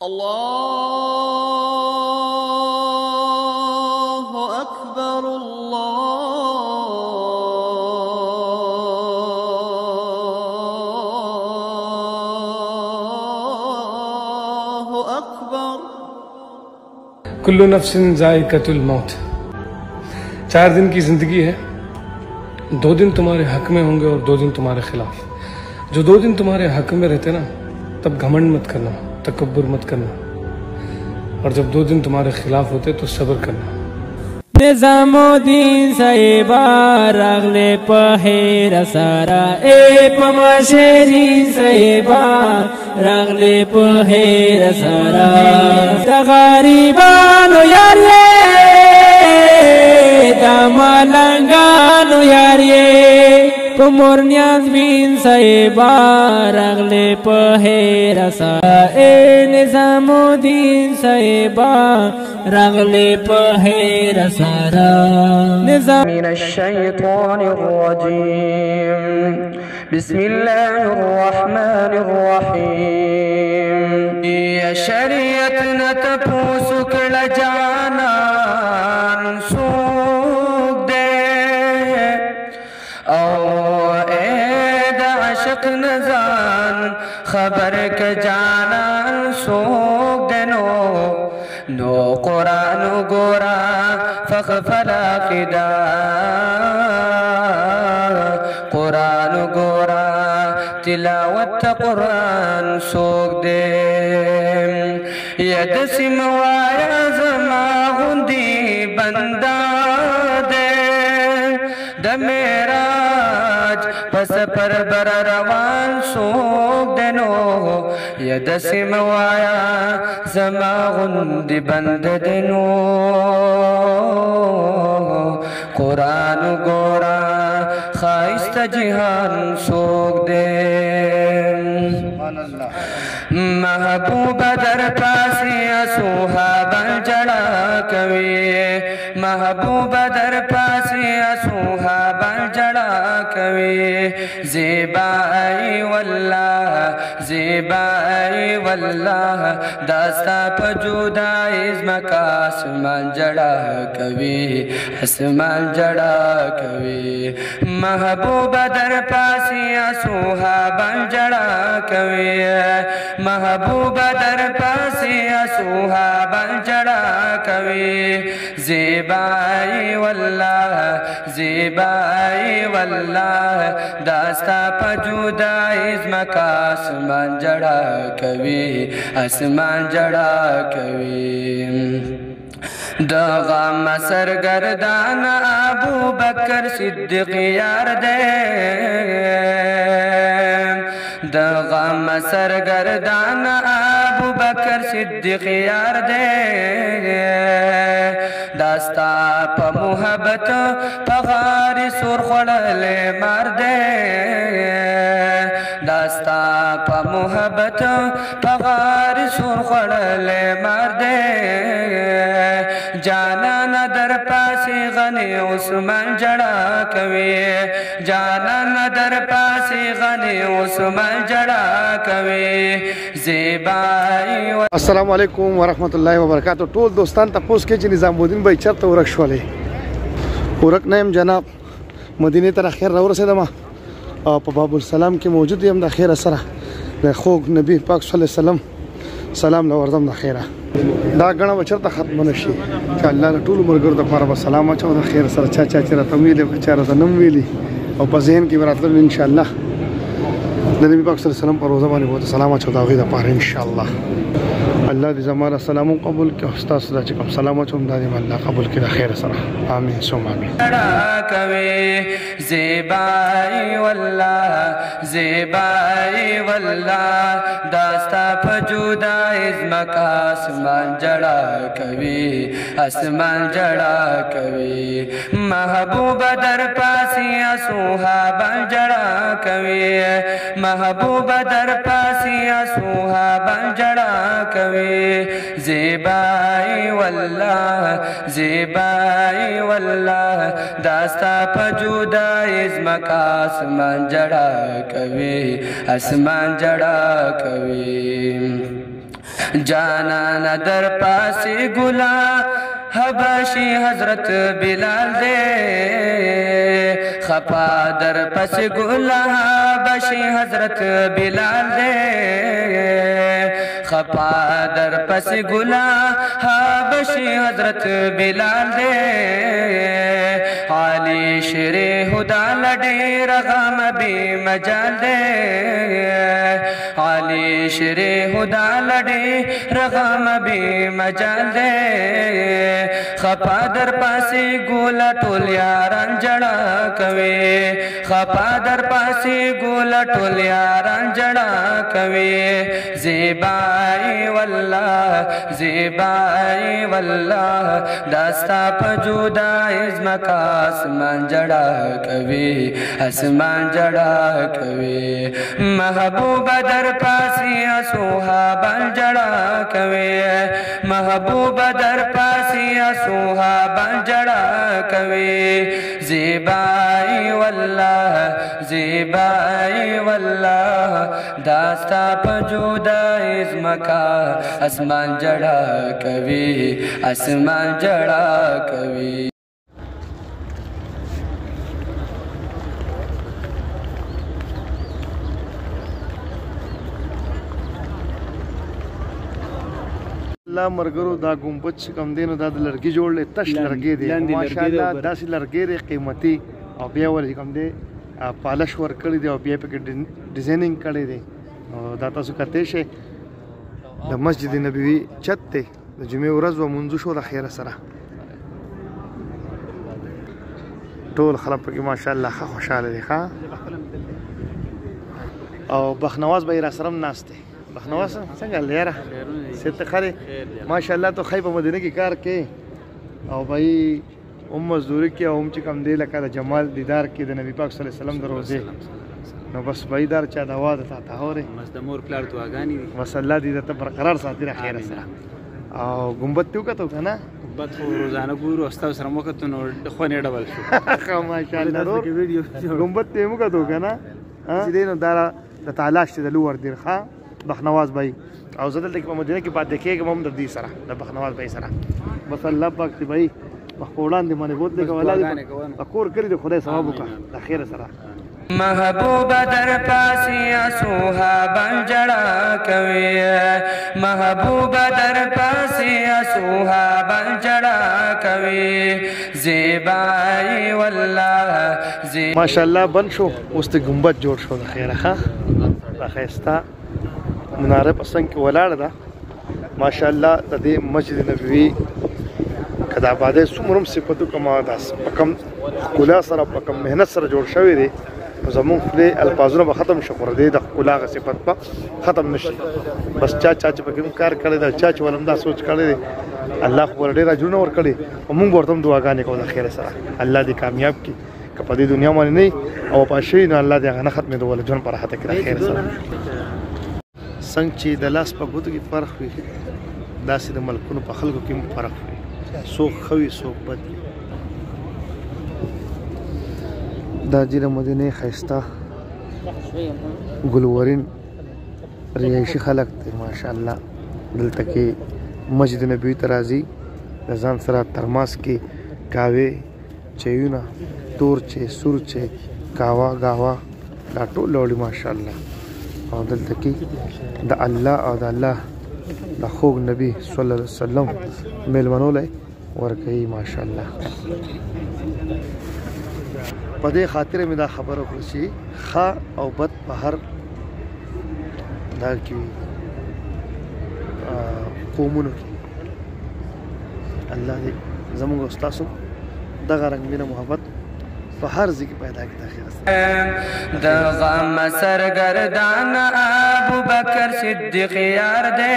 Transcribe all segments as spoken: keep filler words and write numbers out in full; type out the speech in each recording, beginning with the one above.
الله أكبر الله أكبر। कुल्लु नफ्सिन ज़ाइक़तुल मौत। चार दिन की जिंदगी है, दो दिन तुम्हारे हक में होंगे और दो दिन तुम्हारे खिलाफ। जो दो दिन तुम्हारे हक में रहते ना, तब घमंड मत करना, तकब्बुर मत करना, और जब दो दिन तुम्हारे खिलाफ होते तो सब्र करना। निजामुद्दीन साहिबा रगले पहेर सारा ए पमाशेरीन साहिबा रगले पहेर सारा तगारीबानो यारे दामलंगानो यारे पमोरनियाज बिन साहिबा रगले पहेर सारा ए निजामुद्दीन साहिबा रगले पहेर सारा निजाम मिनश शैतानिर रजीम बिस्मिल्लाहिर रहमानिर रहीम। ये शरीयत न तपूसुकल जानान सूख दे ओ एद अशक नजान खबर के जानान सूख देनो नो कुरान गोरा फखफला किदा कुरान गोरा तिलावत कुरान सोख दे यद सिमवाया जमा गुंदी बंदा दे दमेराज पस पर बर रवान सोख देनो यद सिमवाया जमा गुंदी बंद देनो कुरान गोरा खाइस्त जिहान सोख दे। महबूब दर पासी सुहाबन जड़ा कवि महबूब दर पासी सुहाबन जड़ा कवि ज़ेबाई वल्लाह ज़ेबाई वल्लाह दास्ता पजूदा इज़्मका आसमान जड़ा कवि आसमान जड़ा कवि महबूब दर पासी सुहाबन जड़ा कवि महबूब दर पासी सुहाबन जड़ा कवि ज़ेबाई वल्लाह ज़ेबाई वल्लाह दास्ता पजूदा इज़्मका आसमान जड़ा कवि आसमान जड़ा कवि दगाम सरगर्दान अबू बकर सिद्दीक़ यार दे दगाम सरगर्दान अबू बकर सिद्दीक़ यार दे दास्ता प मुहब्बत पगारी सुरखड़ले मार दे दास्ता प मुहब्बत पगारी सुरखड़ले मार दे जाना न दर पासी गनी उस्मान जड़ा कवि जाना न दर पासी गनी उस्मान जड़ा कवि ज़ेबाई। अस्सलामु अलैकुम वरहमतुल्लाहि वबरकातुहू। टोल दोस्तान तपोस के निजामुद्दीन भाई चरते उरक शोले उरक नयम जनाब मदीने तर खैर रवरसेदमा په باب السلام کې موجود یم د خیر سره د خوږ نبی پاک صلی الله علیه وسلم سلام لوردم د خیره دا غنه وچرته ختم نشي چې الله له ټول مرګر د لپاره سلام اچو د خیر سره چا چا چې راته ویلې چا راته نم ویلي او په ذهن کې براتل ان شاء الله د نبی پاک صلی الله علیه وسلم پر روزه باندې بہت سلام اچو دا غي د لپاره ان شاء الله الله دې زموږ سلام قبول کړي او تاسو د کوم سلام اچو د دې الله قبول کړي د خیر سره امين ثم امين। ज़ेबाई वल्लाह ज़ेबाई वल्लाह दास्ता पजूदा इज़्मका आसमान जड़ा कवि आसमान जड़ा कवि महबूब दर पासी सुहाबन जड़ा कवि महबूब दर पासी सुहाबन जड़ा कवि ज़ेबाई वल्लाह ज़ेबाई वल्लाह दास्ता पजूदा इज़्मका आसमान जड़ा कवि आसमान जड़ा कवि جانان در پاسی گلا حبشی حضرت بلال دے خپا در پس گلا حبشی حضرت بلال دے خپا در پس گلا حبشی حضرت بلال دے علی شیر خدا لڑے رغم بی مجال دے علی شیر خدا لڑے رغم بی مجال دے خپا در پاسی گولا ټول یاران جڑا کوي خپا در پاسی گولا ټول یاران جڑا کوي زیبائی والله زیبائی والله داستا پجودا ازمکا اسمان جڑا کوي اسمان جڑا کوي محبوب در پاسی صحابان جڑا کوي محبوب در پاسی صحابان جڑا کوي زیبائی والله زیبائی والله داستا پجودا ازمکا اسمان جڑا کوي اسمان جڑا کوي الله مرګرو دا ګمبد چې کوم دی نو دا د لرګي جوړلې تش لرګي دی ماشاءالله داسې لرګي دی قیمتي او بیا ولې کوم دی پالش ورکړی دی او بیا پکې ډیزاینینګ کړی دی او دا تاسو کتلی شئ د مسجد نبوي چت دی د جمعې ورځ به مونځ شو د خیره سره ټول خلک پکې ماشاءالله ښه خوشحاله دي ښه او بخنواز به یې راسره هم ناست دی بخنواز څنګه لیاره ست خره ماشاءالله تو خی په مدینه کې کار کې او بھائی ام مزدوری کې او هم چې کم دی لکه د جمال دیدار کې د نبی پاک صلی الله علیه وسلم د روزې نو بس بھائی دار چا د هوا د تا تاورې بس د مور پلار دعاګانې دي بس الله دې ته برقرار ساتي را خیره سره او ګمبد ته وکتو که نه ګمبد خو روزانه ګورو او ستاسو سره مو وکتو نو خونې ډبل شو ښه ماشاءالله ګمبد ته یې وکتو که نه چې دی نو دا د تعالی شته د لور دیر ښه بخنواز بھائی او زه دلته په مدینه کې پاتې کېږم هم د دې سره د بخنواز بھائی سره بس الله پاک چې بھائی په وړاندې باندې بوتلې که ولا په کور کلي د خدای ثواب وکړه د خیره سره محبوب در پاسی صحابان جڑا کوي محبوب در پاسی صحابان جڑا کوي زیبائی والله زیبائی ماشاءالله بند شو اوس د ګمبد جوړ شو د خیره ښه دا ښایسته مناره په څنګ کې ولاړه ده ماشاءالله د دې مسجد نبوي که د آبادۍ څومره هم صفتو کومه داس په کم ښکلا سره په کم محنت سره جوړ شوی دی نو زمونږ خولې الفاظونه به ختم شي خو د دې د ښکلا هغه صفت به ختم نه شي بس چا چا چې پکې هم کار کړی دی چا چې ول هم دا سوچ کړی دی الله خو ورته ډېر اجرونه ورکړي او موږ ورته هم دعاګانې کوو د خیر سره الله دې کامیاب کړي که په دې دنیا باندې نه او په شي نو الله دې هغه نه ختمېدو ول ژوند په راحت کې د خیر سره څنګه چې د لاس په ګوتو کې فرق وي داسې د ملکونو په خلکو کې هم فرق وي څوک ښه وي څوک بد وي دا جیره مدینې ښایسته ګلورین رهایشي خلک دی ماشاءالله دلته کې مسجد نبوي ته راځي د ځان سره ترماس کې کاوې چایونه تور چای سور چای کاوا گاوا دا ټول راوړي ماشاءالله او دلته کې د الله او د الله د خوږ نبي صلی الله علیه وسلم میلمنو لی ورکوي ماشاءالله په دې خاطر مې دا خبره وکړه چې ښه او بد په هر دا کې قومونو کې الله دې زموږ او ستاسو دغه رنګ مینه محبت په هر ځای کې پیدا کړي د غم سرګردان ابو بکر صدیق یار دې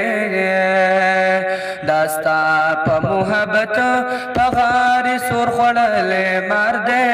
داستا په محبت په غار سور خړلې مار دې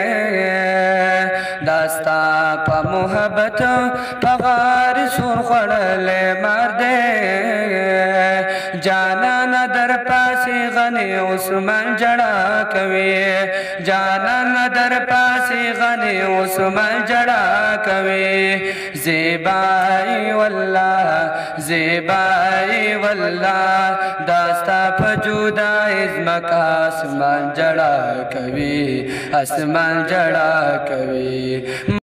داستا په محبت په غار سور خړلې مار دې جانا در پاسې غني عثمان جڑا کوي جانان در پاسي غني عثمان جڑا کوي زیبای والله زیبای والله داستا فجودا ازمکا اسمان جڑا کوي اسمان جڑا کوي